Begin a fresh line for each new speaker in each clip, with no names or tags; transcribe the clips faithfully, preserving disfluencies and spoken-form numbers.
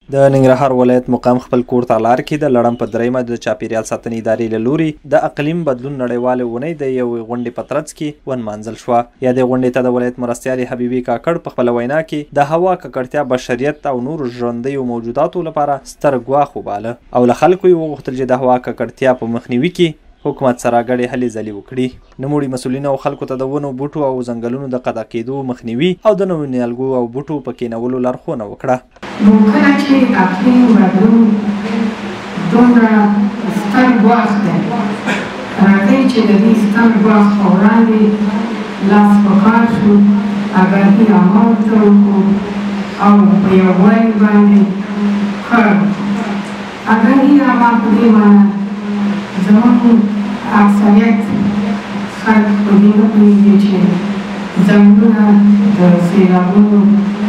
د ننګرهار ولایت مقام خپل کور ته لار کې د لړم په دریمه د چاپیریال ساتنې ادارې له لوري د اقلیم بدلون نړیوالې اونۍ د یوې غونډې په ترڅ کې ونمانځل شوه. یادې غونډې ته د ولایت مرستیالې حبیبي کاکړ په خپله وینا کې د هوا ککړتیا بشریت او نورو ژوندیو موجوداتو لپاره ستر ګواښ وباله او له خلکو یې وغوښتل چې د هوا ککړتیا په مخنیوي کې حکومت سره ګډې هلې ځلې وکړي. نوموړي مسؤلینو خلکو ته د ونو بوټو او ځنګلونو د قطع کېدو مخنیوي او د نویو نیالګو او بوټو په کېنولو لارښوونه وکړه.
نو کله چې اقلیم بدلون دومره ستر ګواښ دی، راځئ چې د دې ستر ګواښ په وړاندې لاس په کار شو، آګاهي عامه ورته وکړو او په یووالي باندې کار وکړو. آګاهي عامه په دې معنی زموږ اکثریت خلک په دې نه پوهېږي چې ځنګلونه د سیلابونو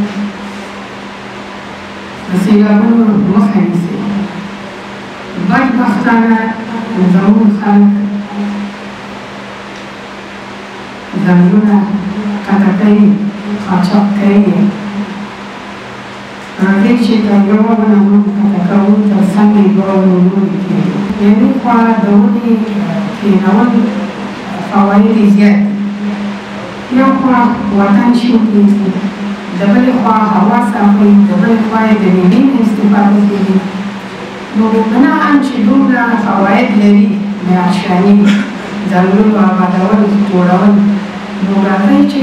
د سیلابونو مخه نیسي. بدبختانه زموږ خلک ځنګلونه قطع کوي، قاچاق کوي. راځئ چې که یوه ونه موږ قطع کوو تر څنګ یې دوه ونې نورې کېږي. یعنې خوا د ونې کېنول فواید یې زیات دي. یو خوا وطن شین کېږي، د بلې خوا هوا صافوي، د بلې خوا یې د مېوې نه استفاده کېږي. نو بناءً چې دومره فواید لري معاشري ځنګلونو آبادول جوړول، نو راځئ چې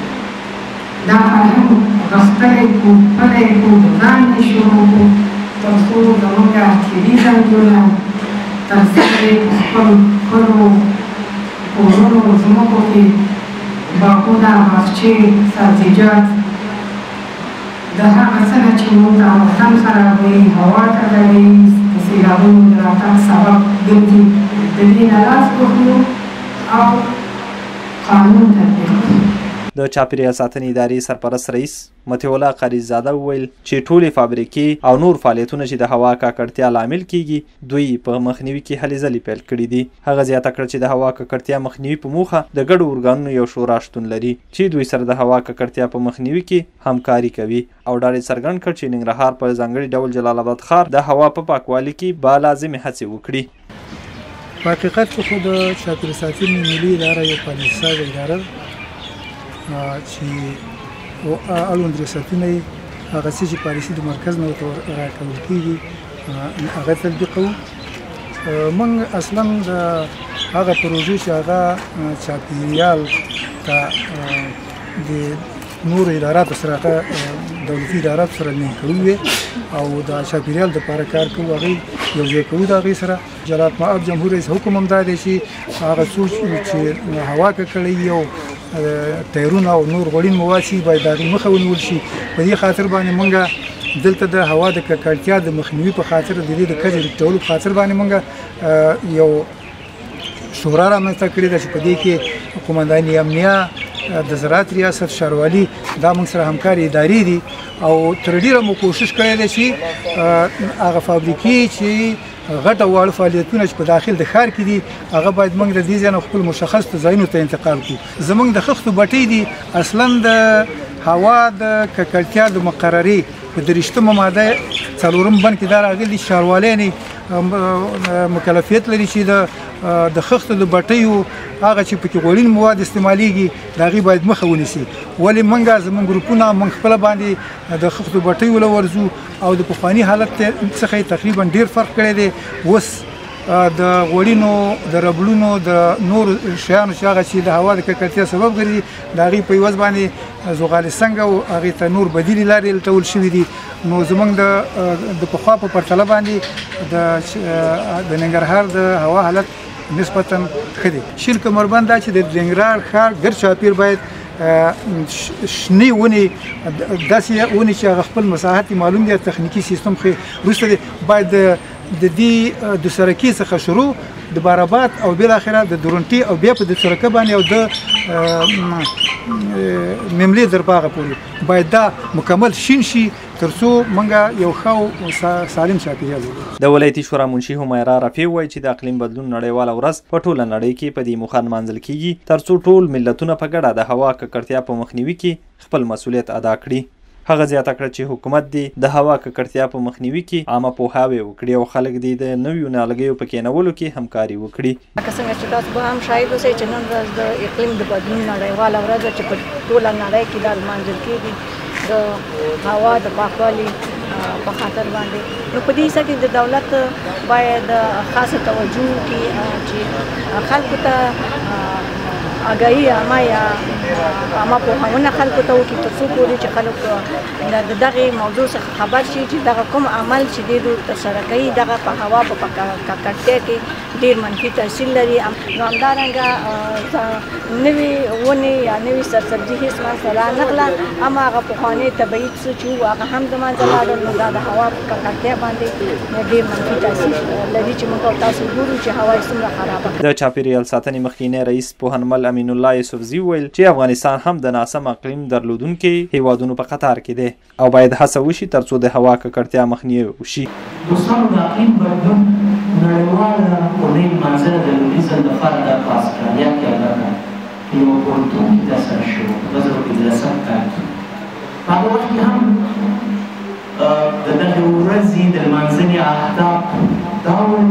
دا فرهنګ غښتلی کړو، پلی کړو، د ځان نه شروع کړو تر څو زموږ طبیعي ځنګلونه تر څنګ یې په خپلو ښکلو کورونو ځمکو کې باغونه، باغچې، سبزیجات د هغه څه نه چې موږ ته وطن خرابوي، هوا ککړوي، د سیلابونو د راتګ سبب ګرځي، د دې نه لاس واخلو او قانون تطبیق کړو.
د چاپیریال ساتنې ادارې سرپرست رئیس مطیع الله قریزاده وویل چې ټولې فابریکې او نور فعالیتونه چې د هوا ککړتیا لامل کیږي دوی په مخنیوي کې هلې ځلې پیل کړي دي. هغه زیاته کړه چې د هوا ککړتیا مخنیوي په موخه د ګډو ارګانونو یو شورا شتون لري چې دوی سره د هوا ککړتیا په مخنیوي کې همکاري کوي او ډاډ یې څرګند کړ چې ننګرهار په ځانګړي ډول جلال آباد ښار د هوا په پاکوالي کې با لازمې هڅې وکړي.
په حقیقت کې خو د چاپیریال ساتنې ملي اداره یو پالیسي سازه اداره ده چې اړوند ریاستونه یې هغه څه چې پالیسي د مرکز نه ورته راکول کېږي هغه تطبیقوو. موږ اصلا د هغه پروژې چې هغه چاپیریال ته د نورو اداراتو سره هغه دولتي اداراتو سره لینک کړي وي او د چاپیریال دپاره کار کوو، هغې یو ځای کوو د هغې سره. جلالت مآب جمهور رئیس حکم هم دا دی چې هغه څوک چې هوا ککړوي او ټایرونه او نور غوړین مواد چې باید د هغې مخه ونیول شي. په دې خاطر باندې موږ دلته د هوا د ککړتیا د مخنیوي په خاطر د دې د کچې د ټولو په خاطر باندې موږ یو شورا رامنځته کړې ده چې په دې کې قومنداني امنیه، د زراعت ریاست، ښاروالي دا موږ سره همکاري ادارې دي او تر ډېره مو کوشش کړی دی چې هغه فابریکې چې غټه واړه فعالیتونه چې په داخل د ښار کې دي هغه باید موږ د دې ځای نه خپل مشخص ځایونو ته انتقال کړو. زموږ د خښتو بټۍ دي اصلا د هوا د ککړتیا د مقررې په دېرشتمه ماده څلورم بند کې دا راغلي چې ښاروالۍ مکلفیت لري چې د د خښتو د بټیو هغه چې پکې غوړین مواد استعمالیږي د هغې باید مخه ونیسي. ولې موږ زموږ ګروپونه موږ خپله باندې د خښتو بټیو له ورځو او د پخواني حالت څخه یې تقریبا ډېر فرق کړی دی. اوس د غوړینو، د ربړونو، د نورو شیانو چې هغه چې د هوا د ککړتیا سبب ګرځي د هغې په عوض باندې زغال سنګ او هغې ته نور بدیلې لارې لټول شوي دي. نو زموږ د پخوا په پرتله باندې د ننګرهار د هوا حالت نسبتا ښه دی. شین کمربند دا چې د ننګرهار ښار ګرد چاپیر باید شنې ونې داسې ونې چې هغه خپل مساحت معلوم دی، تخنیکي سیستم خو وروسته دی، باید د دې د سرکې څخه شروع د باراباد او بالاخره د درونټي او بیا په د سرکه باندې او د مملې درباغه پورې باید دا مکمل شین شي ترڅو موږ یو ښه سالم چاپیریال ولرو.
د ولایتي شورا منشي همیرا رفیع وایي چې د اقلیم بدلون نړیواله ورځ په ټوله نړۍ کې په دې موخه نمانځل کیږي ترڅو ټول ملتونه په ګډه د هوا ککړتیا په مخنیوي کې خپل مسؤلیت ادا کړي. هغه زیاته کړه چې حکومت دې د هوا ککړتیا په مخنیوي کې عامه پوهاوی وکړي او خلک دې د نویو نیالګیو په کینولو کې همکاري وکړي.
لکه څنګه چې تاسو به هم شاهد اوسئ چې نن ورځ د اقلیم د بدلون نړیواله ورځ ده چې په ټوله نړۍ کې دا لمانځل کېږي د هوا د پاکوالي په خاطر باندې. نو په دې حصه کې د دولت باید خاصه توجه وکړي چې خلکو ته آگاهی عامه یا عامه پوهاونه خلکو ته وکړي تر څو پورې چې خلک د دغې موضوع څخه خبر شي چې دغه کوم عمل چې دوی ترسره کوي دغه په هوا په ککړتیا کې ډېر منفي تاثیر لري. نو همدارنګه نوې ونې یا نوې سرسبزي هېڅ منځته رانغله، اما هغه پخواني طبیعي څه چې وو هغه هم د منځه لاړل. نو دا د هوا په ککړتیا باندې ډېر منفي تاثیر لري چې موږ او تاسو ګورو چې هوا یې څومره خرابه کړې.
د چاپیریال ساتنې مخکینی رئیس پوهنمل امین الله یوسفزي وویل چې افغانستان هم د ناسم اقلیم درلودونکي هیوادونو په قطار کې دی او باید هڅه وشي ترڅو د هوا ککړتیا مخنیوی وشي.
دوستانو د اقلیم بدلون نړیواله اونۍ لمانځنه د لومړي ځل لپاره د په اسټرالیا کې اګر په یوه پوهنتون کې ترسره شوه په دوه زره پنځلسم کال کې. په هغه وخت کې هم د دغې ورځې د لمانځنې اهداف دا ول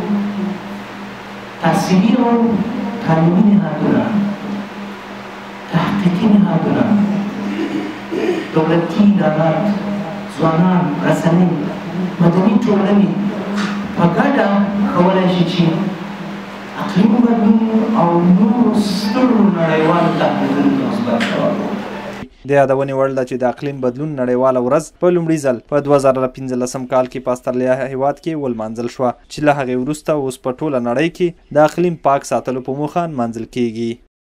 چې تحصیلي او تعلیمي نهادونه، تحقیقي نهادونه، دولتي ادارات، ځوانان، رسنۍ، مدني ټولنې په ګډه کولی شي چې اقلیم بدلون او نورو سترو نړیوالو تهدیدونو ته مثبت ځواب ورکړي.
د یادونې وړ ده چې د اقلیم بدلون نړیواله ورځ په لومړي ځل په دوه زره پنځلسم کال کې په استرالیا هیواد کې ولمانځل شوه چې له هغې وروسته اوس په ټوله نړۍ کې د اقلیم پاک ساتلو په موخه نمانځل کیږي.